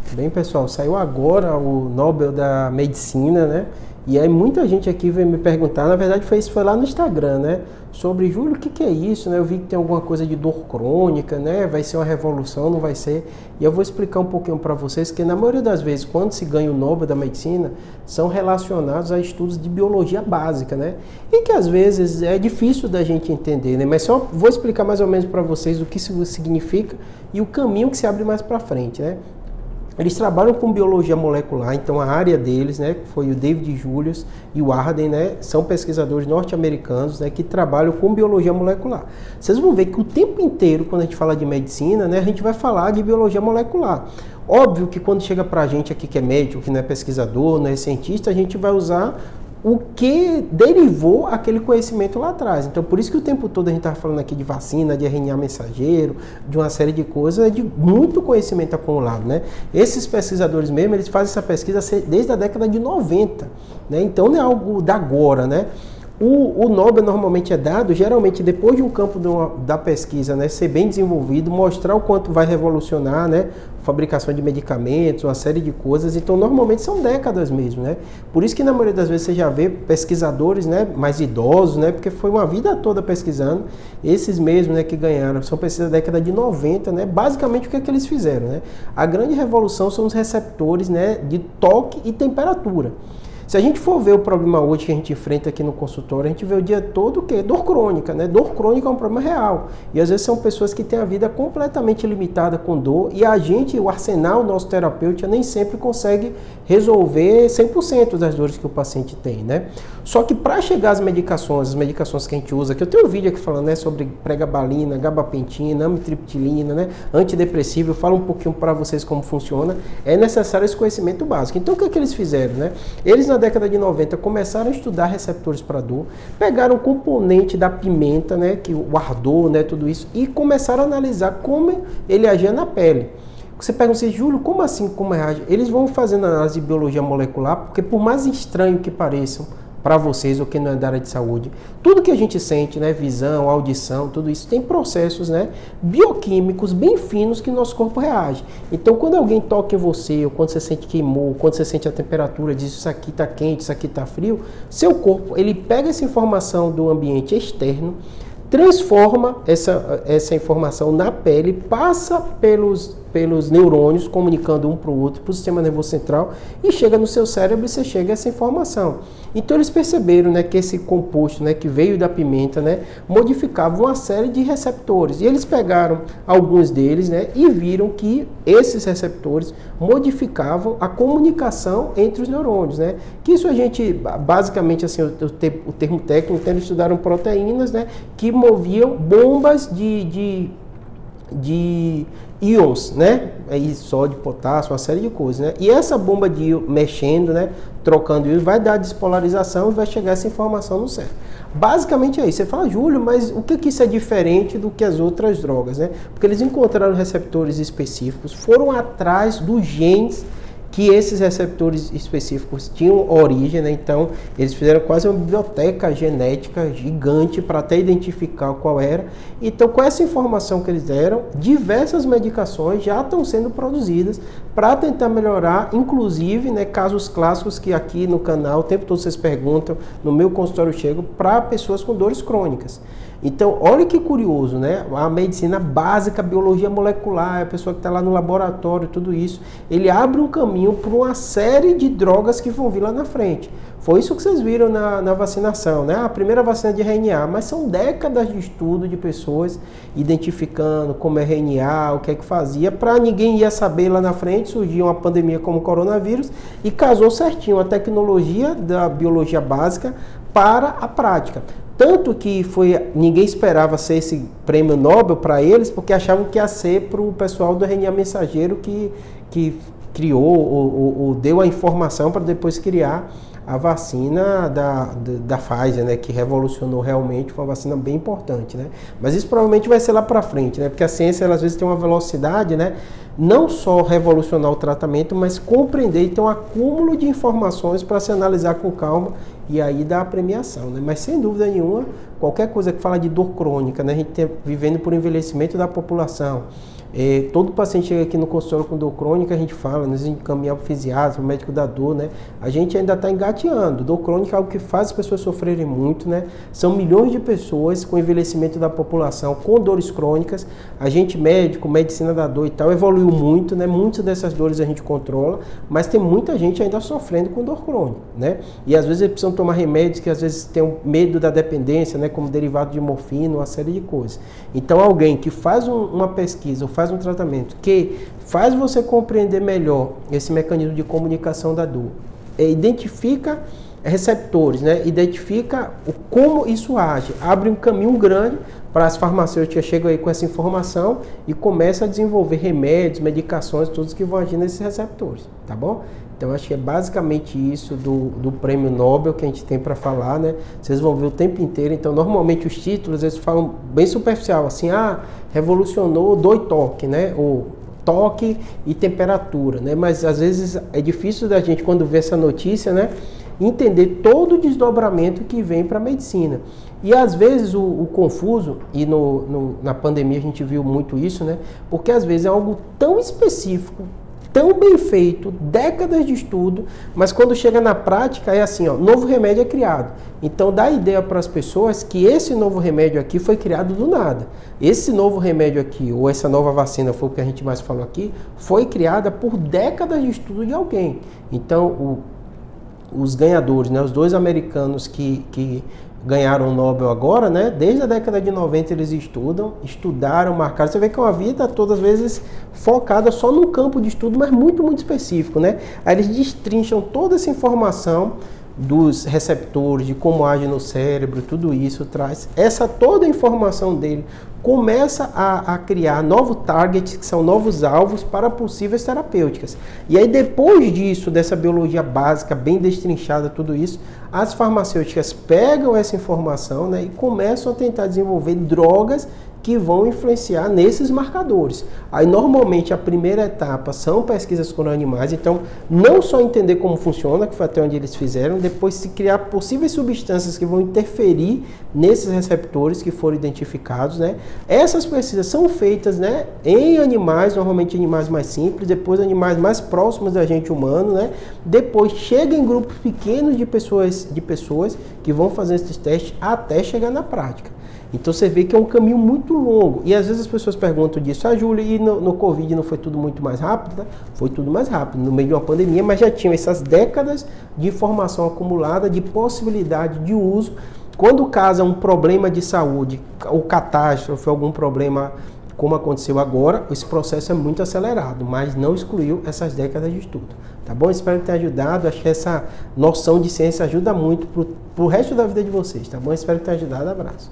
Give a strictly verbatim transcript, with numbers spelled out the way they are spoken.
Bem, pessoal, saiu agora o Nobel da Medicina, né? E aí muita gente aqui veio me perguntar, na verdade foi isso, foi lá no Instagram, né? Sobre, Júlio, o que, que é isso, né? Eu vi que tem alguma coisa de dor crônica, né? Vai ser uma revolução, não vai ser? E eu vou explicar um pouquinho para vocês que na maioria das vezes, quando se ganha o Nobel da Medicina, são relacionados a estudos de biologia básica, né? E que às vezes é difícil da gente entender, né? Mas só vou explicar mais ou menos para vocês o que isso significa e o caminho que se abre mais para frente, né? Eles trabalham com biologia molecular, então a área deles, né, foi o David Julius e o Arden, né, são pesquisadores norte-americanos, né, que trabalham com biologia molecular. Vocês vão ver que o tempo inteiro, quando a gente fala de medicina, né, a gente vai falar de biologia molecular. Óbvio que quando chega pra gente aqui que é médico, que não é pesquisador, não é cientista, a gente vai usar o que derivou aquele conhecimento lá atrás. Então, por isso que o tempo todo a gente está falando aqui de vacina, de R N A mensageiro, de uma série de coisas, é de muito conhecimento acumulado, né? Esses pesquisadores mesmo, eles fazem essa pesquisa desde a década de noventa, né? Então, não é algo da agora, né? O, o Nobel normalmente é dado, geralmente, depois de um campo de uma, da pesquisa, né, ser bem desenvolvido, mostrar o quanto vai revolucionar, né, a fabricação de medicamentos, uma série de coisas. Então, normalmente, são décadas mesmo, né? Por isso que, na maioria das vezes, você já vê pesquisadores, né, mais idosos, né, porque foi uma vida toda pesquisando. Esses mesmos, né, que ganharam, são pesquisas da década de noventa, né? Basicamente, o que é que eles fizeram, né? A grande revolução são os receptores, né, de toque e temperatura. Se a gente for ver o problema hoje que a gente enfrenta aqui no consultório, a gente vê o dia todo o quê? Dor crônica, né? Dor crônica é um problema real. E às vezes são pessoas que têm a vida completamente limitada com dor e a gente, o arsenal nosso terapêutico, nem sempre consegue resolver cem por cento das dores que o paciente tem, né? Só que para chegar às medicações, as medicações que a gente usa, que eu tenho um vídeo aqui falando, né, sobre pregabalina, gabapentina, amitriptilina, né, antidepressivo, eu falo um pouquinho para vocês como funciona, é necessário esse conhecimento básico. Então o que é que eles fizeram, né? Eles na década de noventa começaram a estudar receptores para dor, pegaram o componente da pimenta, né, que o ardor, né, tudo isso, e começaram a analisar como ele agia na pele. Você pergunta assim, Júlio, como assim, como reage? Eles vão fazendo análise de biologia molecular, porque por mais estranho que pareçam para vocês ou quem não é da área de saúde, tudo que a gente sente, né, visão, audição, tudo isso tem processos, né, bioquímicos bem finos que nosso corpo reage. Então, quando alguém toca em você, ou quando você sente queimou, quando você sente a temperatura, diz isso aqui está quente, isso aqui está frio, seu corpo, ele pega essa informação do ambiente externo, transforma essa, essa informação na pele, passa pelos, pelos neurônios, comunicando um para o outro, para o sistema nervoso central, e chega no seu cérebro e você chega a essa informação. Então eles perceberam, né, que esse composto, né, que veio da pimenta, né, modificava uma série de receptores. E eles pegaram alguns deles, né, e viram que esses receptores modificavam a comunicação entre os neurônios, né? Que isso a gente, basicamente, assim, o, o termo técnico, eles estudaram proteínas, né, que moviam bombas de, de, de íons, né? Aí sódio, potássio, uma série de coisas, né? E essa bomba de íon mexendo, né, trocando íons, vai dar despolarização e vai chegar essa informação no cérebro. Basicamente é isso. Você fala, Júlio, mas o que que isso é diferente do que as outras drogas, né? Porque eles encontraram receptores específicos, foram atrás dos genes que esses receptores específicos tinham origem, né? Então eles fizeram quase uma biblioteca genética gigante para até identificar qual era. Então, com essa informação que eles deram, diversas medicações já estão sendo produzidas para tentar melhorar, inclusive, né, casos clássicos que aqui no canal o tempo todo vocês perguntam, no meu consultório eu chego, para pessoas com dores crônicas. Então, olha que curioso, né? A medicina básica, a biologia molecular, a pessoa que está lá no laboratório, tudo isso, ele abre um caminho para uma série de drogas que vão vir lá na frente. Foi isso que vocês viram na, na vacinação, né? A primeira vacina de R N A, mas são décadas de estudo de pessoas identificando como é R N A, o que é que fazia, para ninguém ia saber lá na frente, surgiu uma pandemia como o coronavírus e casou certinho a tecnologia da biologia básica para a prática. Tanto que foi, ninguém esperava ser esse prêmio Nobel para eles, porque achavam que ia ser para o pessoal do R N A mensageiro que, que criou ou, ou, ou deu a informação para depois criar a vacina da, da, da Pfizer, né, que revolucionou realmente, foi uma vacina bem importante, né? Mas isso provavelmente vai ser lá para frente, né? Porque a ciência, ela, às vezes, tem uma velocidade, né? Não só revolucionar o tratamento, mas compreender e ter um acúmulo de informações para se analisar com calma e aí dar a premiação, né? Mas sem dúvida nenhuma, qualquer coisa que fala de dor crônica, né? A gente tem, vivendo por envelhecimento da população, É, todo paciente chega aqui no consultório com dor crônica, a gente fala, nós encaminhamos para o fisiatra, para o médico da dor, né? A gente ainda está engateando. Dor crônica é algo que faz as pessoas sofrerem muito, né? São milhões de pessoas com envelhecimento da população, com dores crônicas. A gente médico, medicina da dor e tal, evoluiu muito, né? Muitas dessas dores a gente controla, mas tem muita gente ainda sofrendo com dor crônica, né? E às vezes eles precisam tomar remédios que às vezes tem um medo da dependência, né? Como derivado de morfina, uma série de coisas. Então alguém que faz um, uma pesquisa ou faz um tratamento que faz você compreender melhor esse mecanismo de comunicação da dor, é, identifica receptores, né? Identifica o, como isso age, abre um caminho grande para as farmacêuticas chegam aí com essa informação e começam a desenvolver remédios, medicações, todos que vão agir nesses receptores, tá bom? Então acho que é basicamente isso do, do prêmio Nobel que a gente tem para falar, né? Vocês vão ver o tempo inteiro. Então normalmente os títulos eles falam bem superficial, assim, ah, revolucionou dor e toque, né? Ou toque e temperatura, né? Mas às vezes é difícil da gente quando vê essa notícia, né? Entender todo o desdobramento que vem para a medicina. E às vezes o, o confuso, e no, no, na pandemia a gente viu muito isso, né? Porque às vezes é algo tão específico, tão bem feito, décadas de estudo, mas quando chega na prática é assim, ó, novo remédio é criado. Então dá a ideia para as pessoas que esse novo remédio aqui foi criado do nada. Esse novo remédio aqui, ou essa nova vacina, foi o que a gente mais falou aqui, foi criada por décadas de estudo de alguém. Então o, os ganhadores, né, os dois americanos que, que ganharam o Nobel agora, né? Desde a década de noventa eles estudam, estudaram, marcaram. Você vê que é uma vida todas as vezes focada só num campo de estudo, mas muito, muito específico, né? Aí eles destrincham toda essa informação dos receptores, de como age no cérebro, tudo isso traz. Essa toda a informação dele começa a, a criar novos targets, que são novos alvos para possíveis terapêuticas. E aí depois disso, dessa biologia básica, bem destrinchada, tudo isso, as farmacêuticas pegam essa informação, né, e começam a tentar desenvolver drogas que vão influenciar nesses marcadores. Aí normalmente a primeira etapa são pesquisas com animais, então não só entender como funciona, que foi até onde eles fizeram, depois se criar possíveis substâncias que vão interferir nesses receptores que foram identificados, né? Essas pesquisas são feitas, né, em animais, normalmente animais mais simples, depois animais mais próximos da gente humano, né? Depois chega em grupos pequenos de pessoas, de pessoas que vão fazer esses testes até chegar na prática. Então você vê que é um caminho muito longo. E às vezes as pessoas perguntam disso, ah, Júlio, e no, no Covid não foi tudo muito mais rápido? Né? Foi tudo mais rápido, no meio de uma pandemia, mas já tinham essas décadas de informação acumulada, de possibilidade de uso. Quando casa um problema de saúde, ou catástrofe, algum problema como aconteceu agora, esse processo é muito acelerado, mas não excluiu essas décadas de estudo. Tá bom? Espero que tenha ajudado. Acho que essa noção de ciência ajuda muito para o resto da vida de vocês. Tá bom? Espero que tenha ajudado. Abraço.